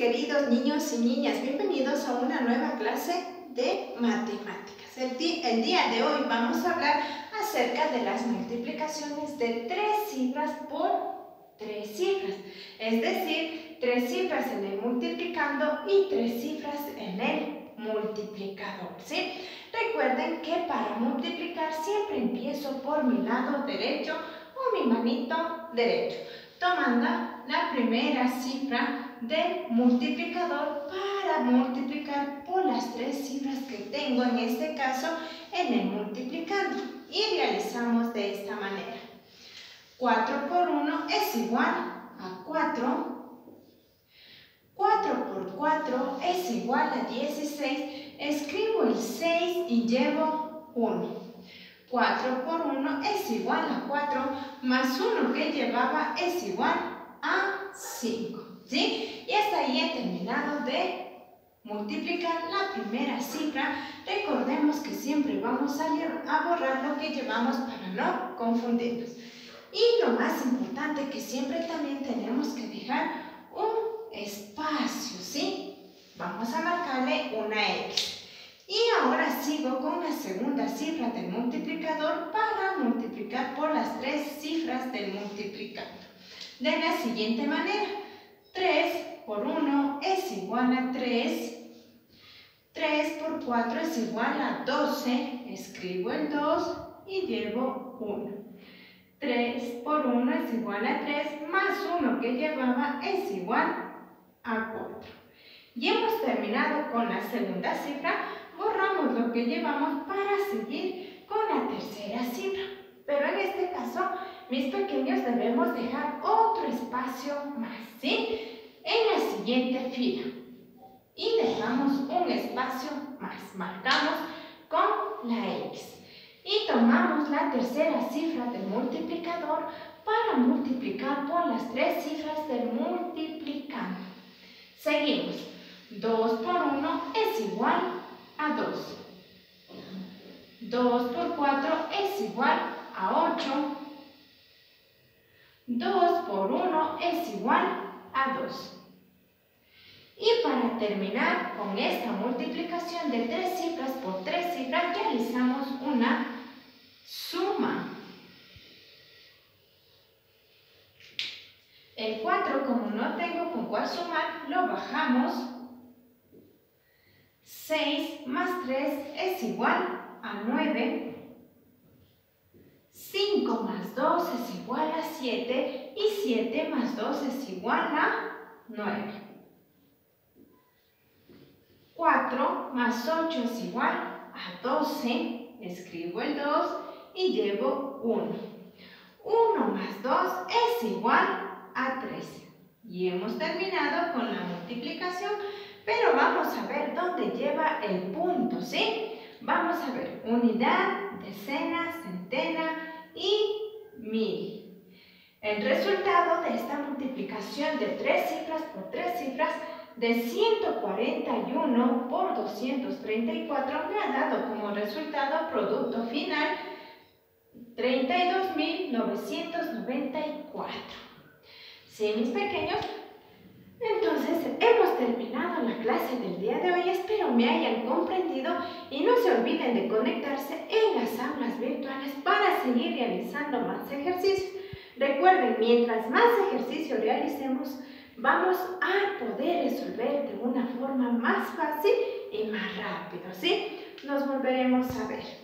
queridos niños y niñas, bienvenidos a una nueva clase de matemáticas. El día de hoy vamos a hablar acerca de las multiplicaciones de 3 cifras por 3 cifras, es decir, 3 cifras en el multiplicando y 3 cifras en el multiplicador, ¿sí? Recuerden que para multiplicar siempre empiezo por mi lado derecho o mi manito derecho, tomando la primera cifra del multiplicador para multiplicar por las 3 cifras que tengo en este caso en el multiplicando, y realizamos de esta manera. 4 por 1 es igual a 4. 4 por 4 es igual a 16. Escribo el 6 y llevo 1. 4 por 1 es igual a 4, más 1 que llevaba es igual a 5. ¿Sí? Y hasta ahí he terminado de multiplicar la primera cifra. Recordemos que siempre vamos a borrar lo que llevamos para no confundirnos. Y lo más importante, que siempre también tenemos que dejar un espacio, ¿sí? Vamos a marcarle una X. Y ahora sigo con la segunda cifra del multiplicador para multiplicar por las 3 cifras del multiplicando. De la siguiente manera, 3 por 1 es igual a 3. 3 por 4 es igual a 12. Escribo el 2 y llevo 1. 3 por 1 es igual a 3, más 1 que llevaba es igual a 4. Y hemos terminado con la segunda cifra. Borramos lo que llevamos para seguir con la tercera cifra. Pero en este caso, mis pequeños, debemos dejar otro espacio más, ¿sí? En la siguiente fila. Y dejamos un espacio más. Marcamos con la X. Y tomamos la tercera cifra del multiplicador para multiplicar por las 3 cifras del multiplicando. Seguimos. 2 por 1 es igual a 2. 2 por 4 es igual a 8. 2 por 1 es igual a 2. Y para terminar con esta multiplicación de 3 cifras por 3 cifras, realizamos una suma. El 4, como no tengo con cuál sumar, lo bajamos. 6 más 3 es igual a 9. 5 más 2 es igual a 7. Y 7 más 2 es igual a 9. 4 más 8 es igual a 12. Escribo el 2 y llevo 1. 1 más 2 es igual a 3. Y hemos terminado con la multiplicación, pero vamos a ver dónde lleva el punto, ¿sí? Vamos a ver unidad, decena, centena y mil. El resultado de esta multiplicación de 3 cifras por 3 cifras de 141 por 234 me ha dado como resultado producto final 32.994. ¿Sí, mis pequeños? Entonces, hemos terminado la clase del día de hoy. Espero me hayan comprendido y no se olviden de conectarse en las aulas virtuales para seguir realizando más ejercicios. Recuerden, mientras más ejercicio realicemos, vamos a poder resolver de una forma más fácil y más rápido, ¿sí? Nos volveremos a ver.